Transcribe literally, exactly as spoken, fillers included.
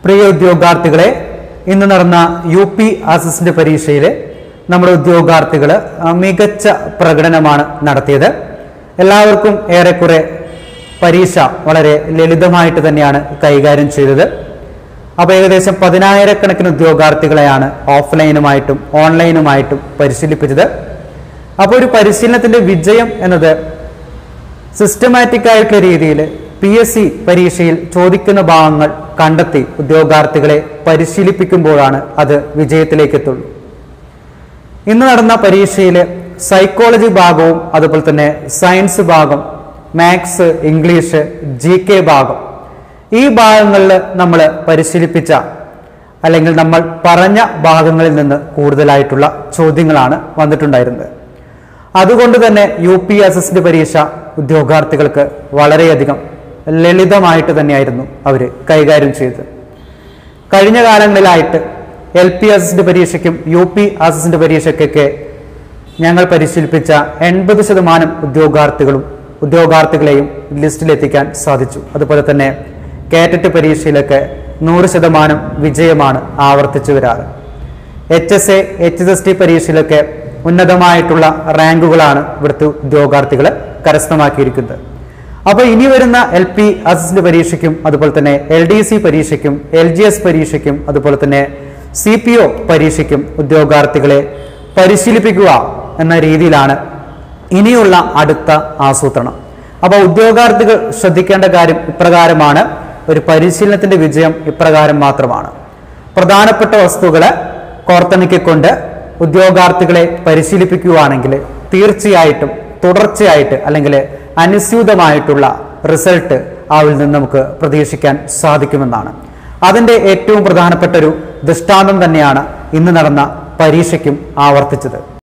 പ്രിയ ഉദ്യോഗാർത്ഥികളെ, ഇന്ന് നടന്ന U P assistant പരീക്ഷയിൽ നമ്മുടെ ഉദ്യോഗാർത്ഥികൾ മികച്ച പ്രകടനമാണ് നടത്തിയത്. എല്ലാവർക്കും ഏറെക്കുറെ പരീക്ഷ വളരെ ലളിതമായിട്ട് തന്നെയാണ് കൈകാര്യം ചെയ്തത്. അപ്പോൾ ഏകദേശം പതിനായിരക്കണക്കിന് ഉദ്യോഗാർത്ഥികളെയാണ് ഓഫ്ലൈനുമായിട്ടും ഓൺലൈനുമായിട്ടും പരിശീലിപ്പിച്ചത്. അപ്പോൾ ഒരു പരിശീലനത്തിന്റെ വിജയം എന്നത് സിസ്റ്റമാറ്റിക് ആയിട്ടുള്ള രീതിയിൽ പി എസ് സി പരീക്ഷയിൽ ചോദിക്കുന്ന ഭാഗങ്ങൾ കണ്ടെത്തി ഉദ്യോഗാർത്ഥികളെ പരിശീലിപ്പിക്കുമ്പോഴാണ് അത് വിജയത്തിലേക്ക് എത്തുള്ളൂ. ഇന്ന് നടന്ന പരീക്ഷയിൽ സൈക്കോളജി ഭാഗവും അതുപോലെ തന്നെ സയൻസ് ഭാഗം, മാത്സ്, ഇംഗ്ലീഷ്, ജി കെ ഭാഗം, ഈ ഭാഗങ്ങളിൽ നമ്മൾ പരിശീലിപ്പിച്ച അല്ലെങ്കിൽ നമ്മൾ പറഞ്ഞ ഭാഗങ്ങളിൽ നിന്ന് കൂടുതലായിട്ടുള്ള ചോദ്യങ്ങളാണ് വന്നിട്ടുണ്ടായിരുന്നത്. അതുകൊണ്ട് തന്നെ യു പി അസിസ്റ്റന്റ് പരീക്ഷ ഉദ്യോഗാർത്ഥികൾക്ക് വളരെയധികം ലളിതമായിട്ട് തന്നെയായിരുന്നു അവർ കൈകാര്യം ചെയ്തത്. കഴിഞ്ഞ കാലങ്ങളിലായിട്ട് എൽ പി അസിസ്റ്റന്റ് പരീക്ഷയ്ക്കും യു പി അസിസ്റ്റന്റ് പരീക്ഷയ്ക്കൊക്കെ ഞങ്ങൾ പരിശീലിപ്പിച്ച എൺപത് ശതമാനം ഉദ്യോഗാർത്ഥികളും ഉദ്യോഗാർത്ഥികളെയും ലിസ്റ്റിലെത്തിക്കാൻ സാധിച്ചു. അതുപോലെ തന്നെ കേറ്ററ്റ് പരീക്ഷയിലൊക്കെ നൂറ് ശതമാനം വിജയമാണ് ആവർത്തിച്ചു വരാറ്. H S A H S S T പരീക്ഷയിലൊക്കെ ഉന്നതമായിട്ടുള്ള റാങ്കുകളാണ് ഇവിടുത്തെ ഉദ്യോഗാർത്ഥികൾ കരസ്ഥമാക്കിയിരിക്കുന്നത്. അപ്പോൾ ഇനി വരുന്ന എൽ പി അസിസ്റ്റന്റ് പരീക്ഷയ്ക്കും അതുപോലെ തന്നെ എൽ ഡി സി പരീക്ഷയ്ക്കും എൽ ജി എസ് പരീക്ഷയ്ക്കും അതുപോലെ തന്നെ സി പി ഒ പരീക്ഷയ്ക്കും ഉദ്യോഗാർത്ഥികളെ പരിശീലിപ്പിക്കുക എന്ന രീതിയിലാണ് ഇനിയുള്ള അടുത്ത ആസൂത്രണം. അപ്പോൾ ഉദ്യോഗാർത്ഥികൾ ശ്രദ്ധിക്കേണ്ട കാര്യം ഇപ്രകാരമാണ്. ഒരു പരിശീലനത്തിന്റെ വിജയം ഇപ്രകാരം മാത്രമാണ്. പ്രധാനപ്പെട്ട വസ്തുക്കളെ കോർത്തിണക്കിക്കൊണ്ട് ഉദ്യോഗാർത്ഥികളെ പരിശീലിപ്പിക്കുകയാണെങ്കിൽ തീർച്ചയായിട്ടും തുടർച്ചയായിട്ട് അല്ലെങ്കിൽ അനുസ്യൂതമായിട്ടുള്ള റിസൾട്ട് അവരിൽ നിന്ന് നമുക്ക് പ്രതീക്ഷിക്കാൻ സാധിക്കുമെന്നാണ്. അതിൻ്റെ ഏറ്റവും പ്രധാനപ്പെട്ട ഒരു ദൃഷ്ടാന്തം തന്നെയാണ് ഇന്ന് നടന്ന പരീക്ഷയ്ക്കും ആവർത്തിച്ചത്.